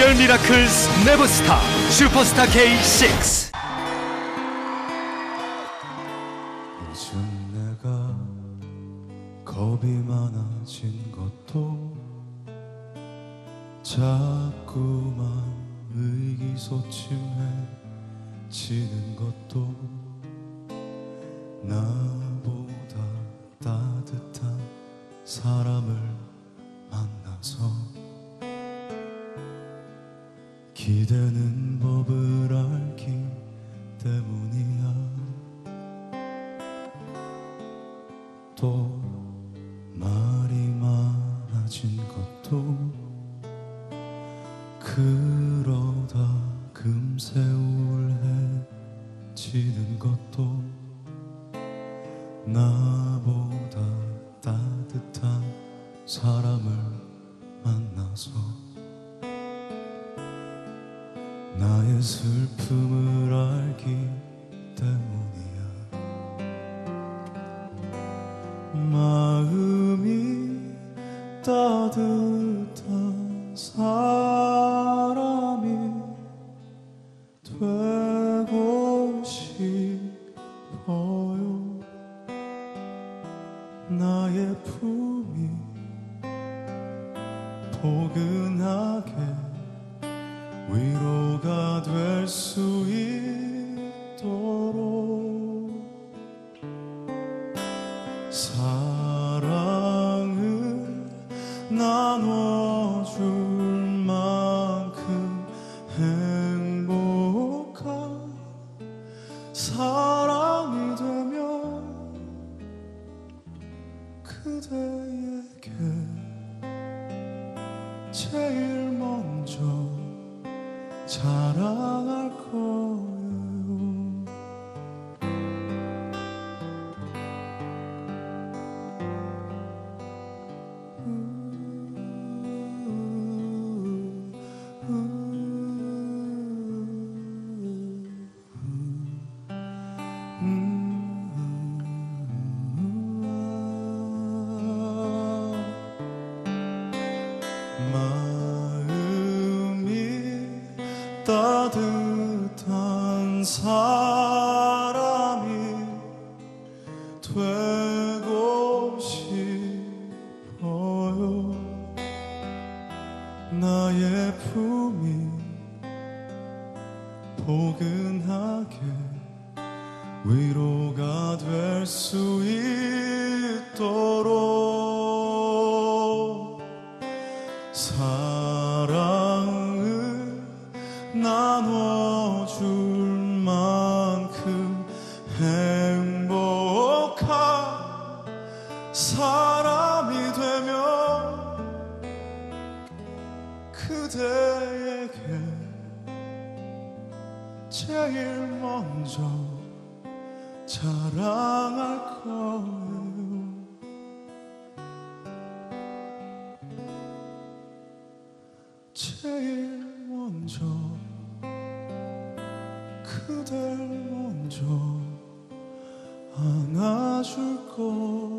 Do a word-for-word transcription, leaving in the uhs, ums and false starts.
미스터 미라클스 네버스타 슈퍼스타 케이 식스. 요즘 내가 겁이 많아진 것도 자꾸만 의기소침해지는 것도 나보다 따뜻한 사람을 만나서 기대는 법을 알기 때문이야. 또 말이 많아진 것도 그러다 금세 우울해지는 것도 나보다 따뜻한 사람을 만나서 나의 슬픔을 알기 때문이야. 마음이 따뜻한 사람이 되고 싶어요. 나의 품이 포근하게 위로가 될 수 있도록 사랑을 나눠줄 만큼 행복한 사랑이 되면 그대에게 제일 먼저 자랑할 거예요. 따뜻한 사람이 되고 싶어요. 나의 품이 포근하게 위로가 될 수 있도록 사랑을 나눠줄 만큼 행복한 사람이 되면 그대에게 제일 먼저 자랑할 거예요. 제일 먼저 그댈 먼저 안아줄 거예요.